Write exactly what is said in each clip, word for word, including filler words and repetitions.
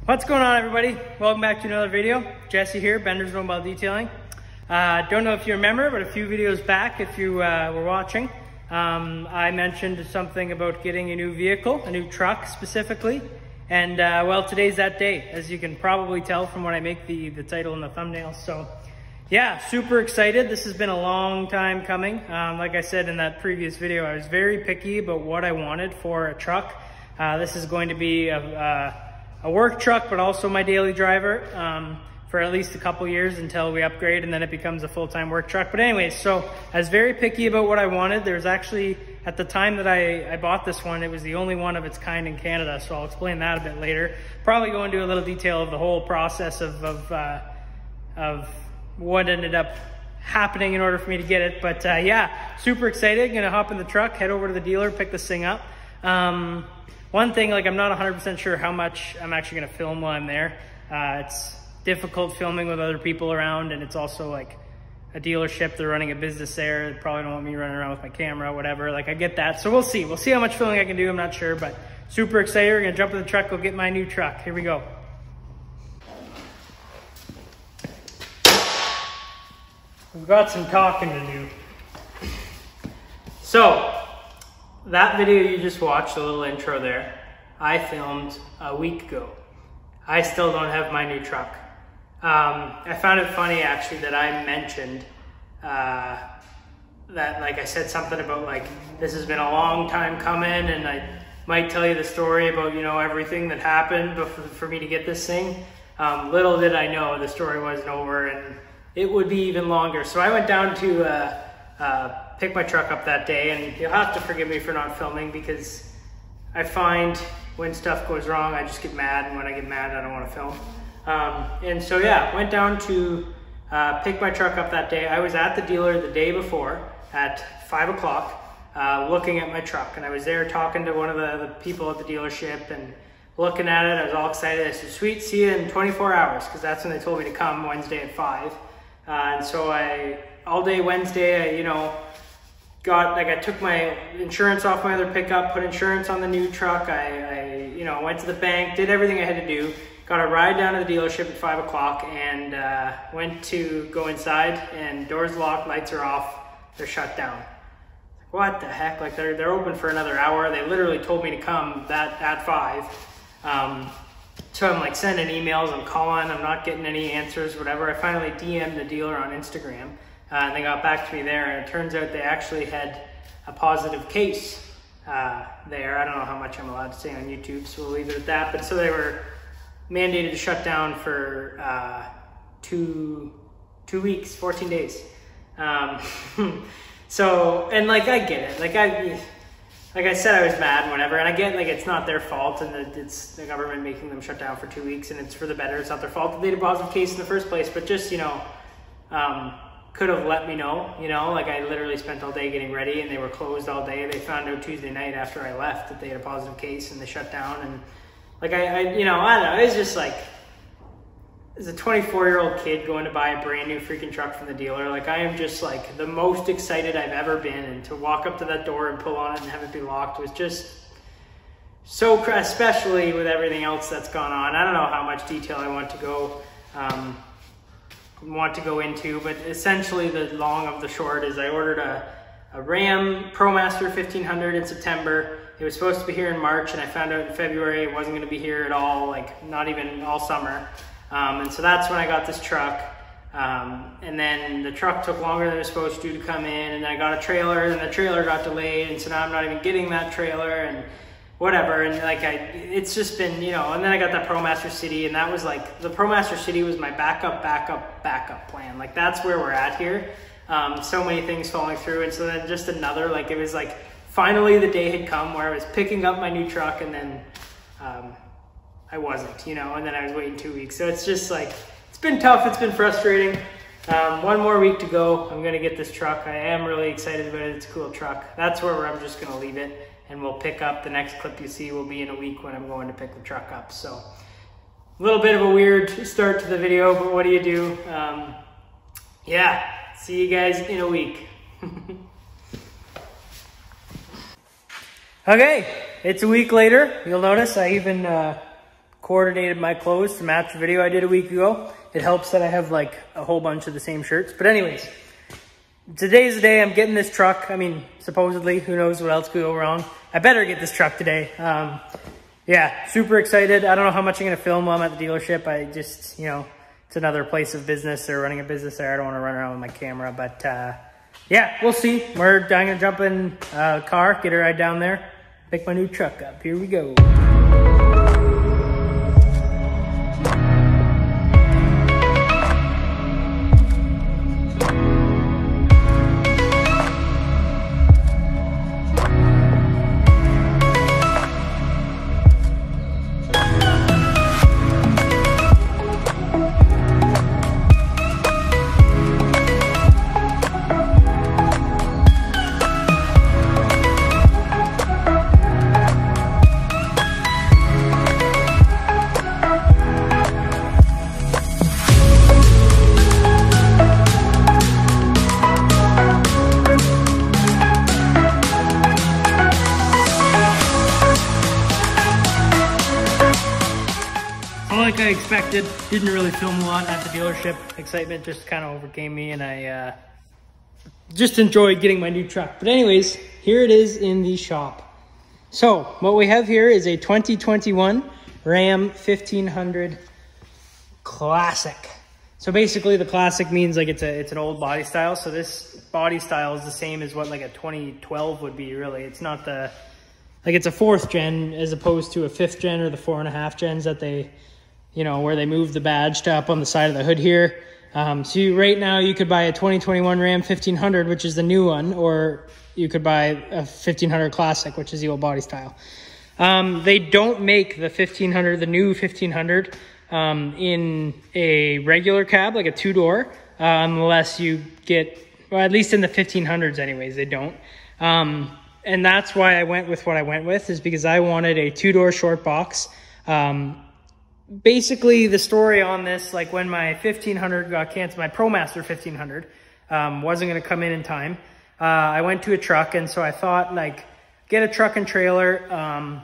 What's going on, everybody? Welcome back to another video. Jesse here, Bender's Mobile Detailing. Uh, don't know if you remember, but a few videos back, if you uh, were watching, um, I mentioned something about getting a new vehicle, a new truck specifically. And uh, well, today's that day, as you can probably tell from when I make the, the title and the thumbnail. So yeah, super excited. This has been a long time coming. Um, like I said in that previous video, I was very picky about what I wanted for a truck. Uh, this is going to be a, a a work truck, but also my daily driver um, for at least a couple years until we upgrade and then it becomes a full-time work truck. But anyways, so I was very picky about what I wanted. There was actually, at the time that I, I bought this one, it was the only one of its kind in Canada, so I'll explain that a bit later. Probably go into a little detail of the whole process of, of, uh, of what ended up happening in order for me to get it. But uh, yeah, super excited. Gonna hop in the truck, head over to the dealer, pick this thing up. Um, One thing, like I'm not one hundred percent sure how much I'm actually gonna film while I'm there. Uh, it's difficult filming with other people around, and it's also like a dealership, they're running a business there. They probably don't want me running around with my camera, whatever. Like I get that, so we'll see. We'll see how much filming I can do, I'm not sure, but super excited. We're gonna jump in the truck, go get my new truck. Here we go. We've got some talking to do. So, that video you just watched, a little intro there, I filmed a week ago. I still don't have my new truck. Um, I found it funny actually that I mentioned uh, that, like I said something about like, this has been a long time coming, and I might tell you the story about, you know, everything that happened before, for me to get this thing. Um, little did I know the story wasn't over and it would be even longer. So I went down to uh, uh, pick my truck up that day, and you'll have to forgive me for not filming because I find when stuff goes wrong, I just get mad, and when I get mad, I don't want to film. Um, and so yeah, went down to uh, pick my truck up that day. I was at the dealer the day before at five o'clock uh, looking at my truck, and I was there talking to one of the, the people at the dealership and looking at it. I was all excited. I said, sweet, see you in twenty-four hours, because that's when they told me to come, Wednesday at five. Uh, and so I, all day Wednesday, I, you know, got, like I took my insurance off my other pickup, put insurance on the new truck. I, I, you know, went to the bank, did everything I had to do, got a ride down to the dealership at five o'clock and uh, went to go inside, and doors locked, lights are off, they're shut down. What the heck? Like they're, they're open for another hour. They literally told me to come that at five. Um, so I'm like sending emails, I'm calling, I'm not getting any answers, whatever. I finally D M'd the dealer on Instagram. Uh, and they got back to me there, and it turns out they actually had a positive case uh, there. I don't know how much I'm allowed to say on YouTube, so we'll leave it at that. But so they were mandated to shut down for uh, two, two weeks, fourteen days. Um, so, and like, I get it. Like I, like I said, I was mad and whatever, and I get like it's not their fault, and that it's the government making them shut down for two weeks, and it's for the better. It's not their fault that they had a positive case in the first place, but just, you know, um, could have let me know, you know, like I literally spent all day getting ready, and they were closed all day. They found out Tuesday night after I left that they had a positive case, and they shut down. And like I, I you know, I don't know, it's just like, as a twenty-four year old kid going to buy a brand new freaking truck from the dealer, like I am just like the most excited I've ever been, and to walk up to that door and pull on it and have it be locked was just so, especially with everything else that's gone on. I don't know how much detail I want to go um, want to go into, but essentially the long of the short is I ordered a, a Ram ProMaster fifteen hundred in September. It was supposed to be here in March, and I found out in February it wasn't going to be here at all, like not even all summer. Um, and so that's when I got this truck. Um, and then the truck took longer than it was supposed to to come in, and I got a trailer, and the trailer got delayed, and so now I'm not even getting that trailer, and whatever. And like I, it's just been, you know, and then I got that ProMaster City, and that was like, the ProMaster City was my backup, backup, backup plan. Like that's where we're at here. Um, so many things falling through, and so then just another, like it was like, finally the day had come where I was picking up my new truck, and then um, I wasn't, you know, and then I was waiting two weeks. So it's just like, it's been tough, it's been frustrating. Um, one more week to go. I'm gonna get this truck. I am really excited about it. It's a cool truck. That's where I'm just gonna leave it, and we'll pick up, the next clip you see will be in a week when I'm going to pick the truck up. So a little bit of a weird start to the video, but what do you do? Um, yeah, see you guys in a week. Okay, it's a week later. You'll notice I even uh, coordinated my clothes to match the video I did a week ago. It helps that I have like a whole bunch of the same shirts. But anyways, today's the day I'm getting this truck. I mean, supposedly, who knows what else could go wrong. I better get this truck today. Um, yeah, super excited. I don't know how much I'm gonna film while I'm at the dealership. I just, you know, it's another place of business. They're running a business there. I don't wanna run around with my camera, but uh, yeah, we'll see. We're, I'm gonna jump in a car, get a ride down there, pick my new truck up. Here we go. Like I expected, didn't really film a lot at the dealership. Excitement just kind of overcame me, and I uh, just enjoyed getting my new truck. But anyways, here it is in the shop. So what we have here is a twenty twenty-one Ram fifteen hundred Classic. So basically the Classic means like it's a it's an old body style. So this body style is the same as what like a twenty twelve would be, really. It's not the, like it's a fourth gen as opposed to a fifth gen or the four and a half gens that they, you know, where they move the badge to up on the side of the hood here. Um, so you, right now you could buy a twenty twenty-one Ram fifteen hundred, which is the new one, or you could buy a fifteen hundred Classic, which is the old body style. Um, they don't make the fifteen hundred, the new fifteen hundred, um, in a regular cab, like a two-door, uh, unless you get, well, at least in the fifteen hundreds anyways, they don't. Um, and that's why I went with what I went with, is because I wanted a two-door short box. Um, Basically, the story on this, like when my fifteen hundred got canceled, my ProMaster fifteen hundred um, wasn't going to come in in time, uh, I went to a truck, and so I thought, like, get a truck and trailer. Um,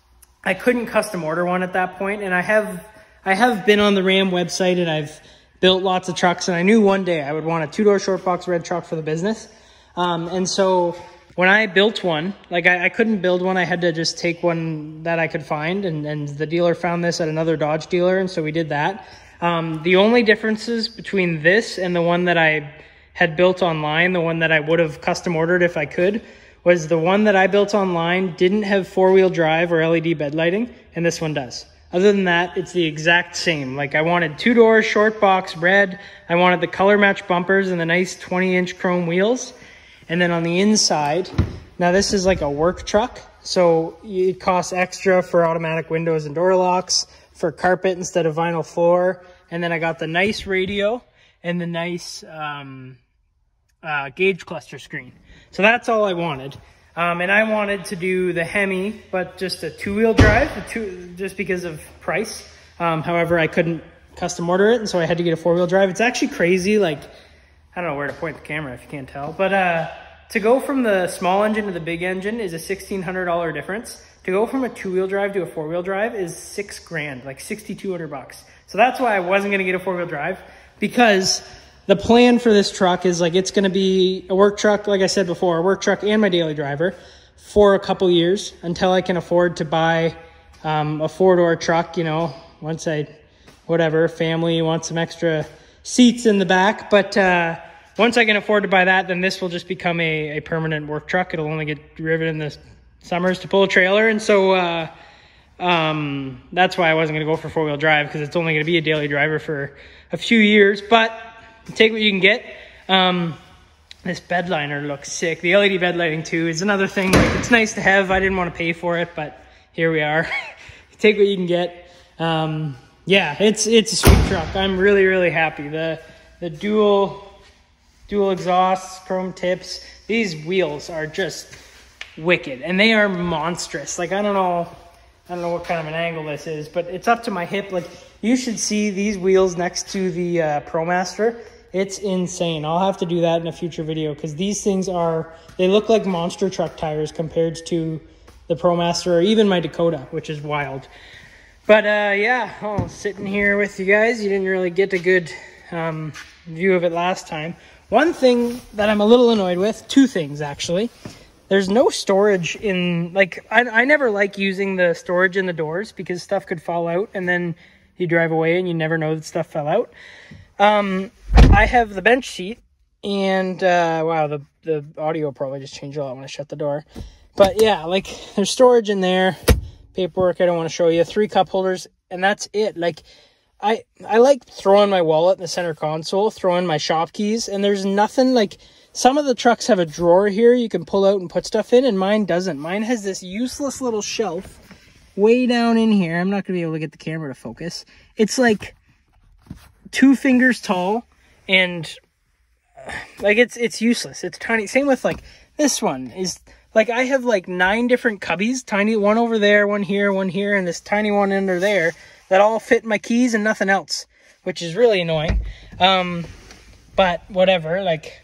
I couldn't custom order one at that point, and I have I have been on the Ram website, and I've built lots of trucks, and I knew one day I would want a two-door short box red truck for the business. Um, and so when I built one, like I, I couldn't build one. I had to just take one that I could find, and, and the dealer found this at another Dodge dealer, and so we did that. Um, the only differences between this and the one that I had built online, the one that I would have custom ordered if I could, was the one that I built online didn't have four-wheel drive or L E D bed lighting, and this one does. Other than that, it's the exact same. Like I wanted two doors, short box, red. I wanted the color match bumpers and the nice twenty inch chrome wheels. And then on the inside, now this is like a work truck, so it costs extra for automatic windows and door locks, for carpet instead of vinyl floor. And then I got the nice radio and the nice um, uh, gauge cluster screen. So that's all I wanted. Um, and I wanted to do the Hemi, but just a two-wheel drive, a two, just because of price. Um, however, I couldn't custom order it, and so I had to get a four-wheel drive. It's actually crazy, like, I don't know where to point the camera if you can't tell, but uh, to go from the small engine to the big engine is a sixteen hundred dollar difference. To go from a two-wheel drive to a four-wheel drive is six grand, like sixty-two hundred bucks. So that's why I wasn't gonna get a four-wheel drive, because the plan for this truck is like, it's gonna be a work truck, like I said before, a work truck and my daily driver for a couple years until I can afford to buy um, a four-door truck, you know, once I, whatever, family wants some extra seats in the back. But uh, once I can afford to buy that, then this will just become a, a permanent work truck. It'll only get driven in the summers to pull a trailer. And so uh, um, that's why I wasn't going to go for four-wheel drive, because it's only going to be a daily driver for a few years. But take what you can get. Um, this bed liner looks sick. The L E D bed lighting too is another thing. Like, it's nice to have. I didn't want to pay for it, but here we are. Take what you can get. Um, yeah, it's it's a sweet truck. I'm really, really happy. The the dual dual exhausts, chrome tips. These wheels are just wicked, and they are monstrous. Like, I don't know, I don't know what kind of an angle this is, but it's up to my hip. Like, you should see these wheels next to the uh, ProMaster. It's insane. I'll have to do that in a future video, because these things are, they look like monster truck tires compared to the ProMaster or even my Dakota, which is wild. But uh, yeah, oh, sitting here with you guys, you didn't really get a good um, view of it last time. One thing that I'm a little annoyed with, two things actually. There's no storage in, like, I, I never like using the storage in the doors because stuff could fall out and then you drive away and you never know that stuff fell out. Um, I have the bench seat and, uh, wow, the, the audio probably just changed a lot when I shut the door. But yeah, like, there's storage in there, paperwork I don't want to show you, three cup holders, and that's it. Like, I, I like throwing my wallet in the center console, throwing my shop keys, and there's nothing, like, some of the trucks have a drawer here you can pull out and put stuff in, and mine doesn't. Mine has this useless little shelf way down in here. I'm not going to be able to get the camera to focus. It's like two fingers tall, and uh, like it's it's useless. It's tiny. Same with like this one is like I have like nine different cubbies, tiny one over there, one here, one here, and this tiny one under there that all fit my keys and nothing else, which is really annoying. Um, but whatever, like.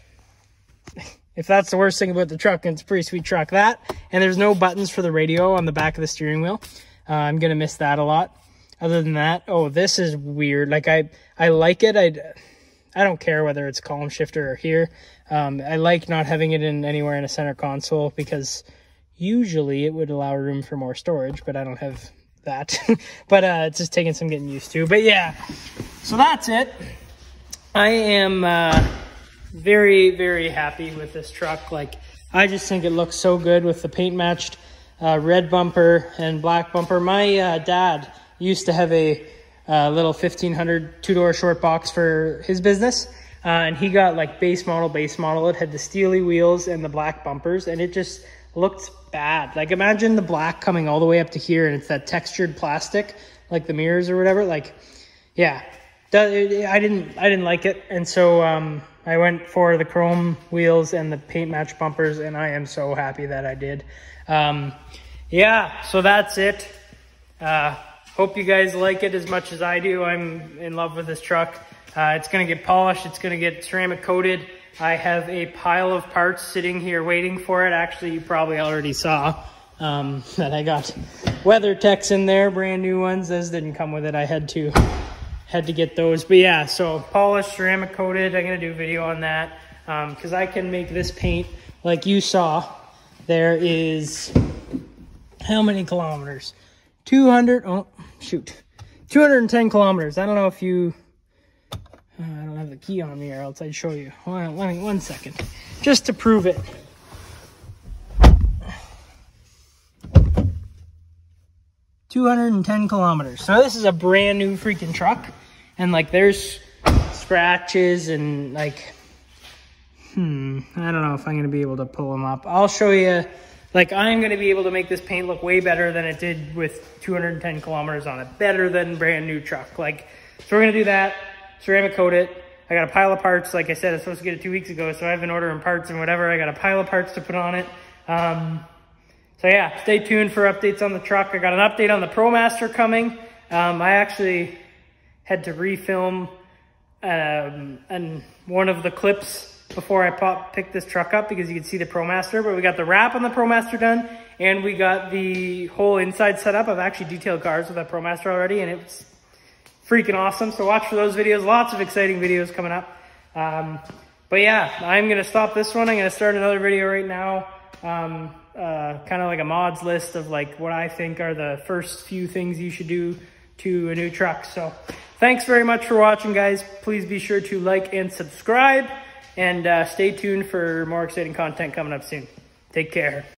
If that's the worst thing about the truck, and it's a pretty sweet truck, that, and there's no buttons for the radio on the back of the steering wheel. Uh, I'm going to miss that a lot. Other than that, oh, this is weird. Like, I, I like it. I, I don't care whether it's column shifter or here. Um, I like not having it in anywhere in a center console because usually it would allow room for more storage, but I don't have that. But uh, it's just taking some getting used to. But yeah, so that's it. I am... Uh, very very happy with this truck. Like, I just think it looks so good with the paint matched uh, red bumper and black bumper. My uh, dad used to have a uh, little fifteen hundred two-door short box for his business, uh, and he got like base model base model. It had the steely wheels and the black bumpers, and it just looked bad. Like, imagine the black coming all the way up to here, and it's that textured plastic like the mirrors or whatever. Like, yeah, I didn't I didn't like it, and so um I went for the chrome wheels and the paint match bumpers, and I am so happy that I did. Um, yeah, so that's it. Uh, hope you guys like it as much as I do. I'm in love with this truck. Uh, it's going to get polished. It's going to get ceramic coated. I have a pile of parts sitting here waiting for it. Actually, you probably already saw um, that I got WeatherTechs in there, brand new ones. Those didn't come with it. I had to... had to get those. But yeah, so polished, ceramic coated. I'm gonna do a video on that because um, I can make this paint like you saw. There is how many kilometers? two hundred. Oh shoot, two hundred ten kilometers. I don't know if you uh, I don't have the key on me, or else I'd show you. Hold on, let me one second just to prove it. two hundred ten kilometers. So this is a brand new freaking truck, and like there's scratches and like hmm I don't know if I'm gonna be able to pull them up. I'll show you. Like, I'm gonna be able to make this paint look way better than it did with two hundred ten kilometers on it. Better than brand new truck. Like, so we're gonna do that, ceramic coat it. I got a pile of parts. Like I said, I was supposed to get it two weeks ago, so I've been ordering parts and whatever. I got a pile of parts to put on it. Um, So yeah, stay tuned for updates on the truck. I got an update on the ProMaster coming. Um, I actually had to refilm um, and one of the clips before I pop, picked this truck up because you can see the ProMaster. But we got the wrap on the ProMaster done, and we got the whole inside set up. I've actually detailed cars with that ProMaster already, and it's freaking awesome. So watch for those videos. Lots of exciting videos coming up. Um, but yeah, I'm going to stop this one. I'm going to start another video right now. Um, uh, kind of like a mods list of like what I think are the first few things you should do to a new truck. So thanks very much for watching, guys. Please be sure to like and subscribe, and uh, stay tuned for more exciting content coming up soon. Take care.